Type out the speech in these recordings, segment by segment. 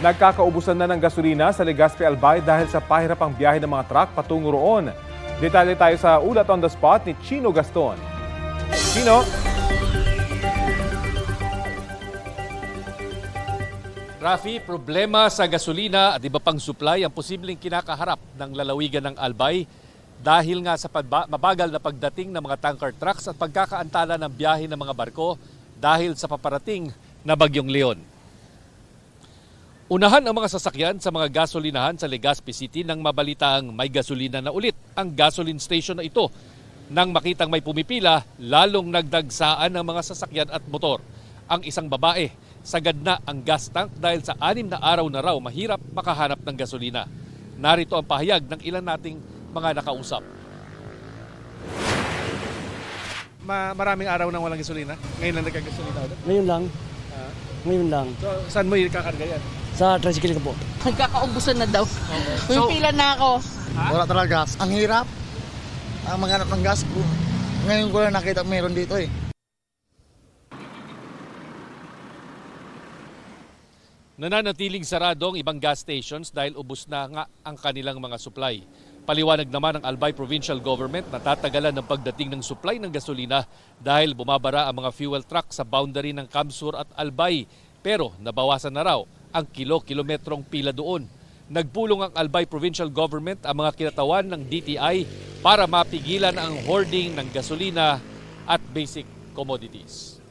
Nagkakaubusan na ng gasolina sa Legazpi Albay dahil sa pahirapang biyahe ng mga truck patungo roon. Detalye tayo sa ulat on the spot ni Chino Gaston. Chino? Rafi, problema sa gasolina at iba pang supply ang posibleng kinakaharap ng lalawigan ng Albay dahil nga sa mabagal na pagdating ng mga tanker trucks at pagkakaantala ng biyahe ng mga barko dahil sa paparating na Bagyong Leon. Unahan ang mga sasakyan sa mga gasolinahan sa Legazpi City nang mabalitaang may gasolina na ulit ang gasoline station na ito. Nang makitang may pumipila, lalong nagdagsaan ang mga sasakyan at motor. Ang isang babae, sagad na ang gas tank dahil sa 6 na araw na raw mahirap makahanap ng gasolina. Narito ang pahayag ng ilan nating mga nakausap. Maraming araw nang walang gasolina? Ngayon lang nagkagasolina ulit? Ngayon lang. Ngayon lang. So, saan mo ikakarga yan? Sa tricycle ko po. Nagkakaubusan na daw. May pila na ako. Wala talaga gas. Ang hirap. Ang maghanap ng gas po. Ngayon ko lang nakita meron dito eh. Nananatiling sarado ang ibang gas stations dahil ubos na nga ang kanilang mga supply. Paliwanag naman ng Albay Provincial Government na tatagalan ng pagdating ng supply ng gasolina dahil bumabara ang mga fuel truck sa boundary ng Kamsur at Albay. Pero nabawasan na raw ang kilometrong pila doon. Nagpulong ang Albay Provincial Government ang mga kinatawan ng DTI para mapigilan ang hoarding ng gasolina at basic commodities.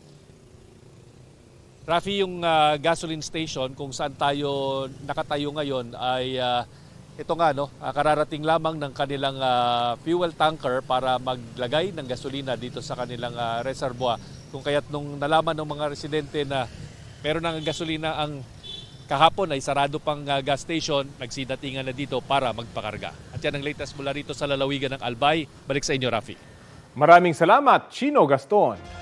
Rafi, yung gasoline station kung saan tayo nakatayo ngayon ay ito nga, kararating lamang ng kanilang fuel tanker para maglagay ng gasolina dito sa kanilang reservoir. Kung kaya't nung nalaman ng mga residente na meron ng gasolina ang kahapon ay sarado pang gas station, nagsidatingan na dito para magpakarga. At yan ang latest mula rito sa lalawigan ng Albay. Balik sa inyo, Rafi. Maraming salamat, Chino Gaston.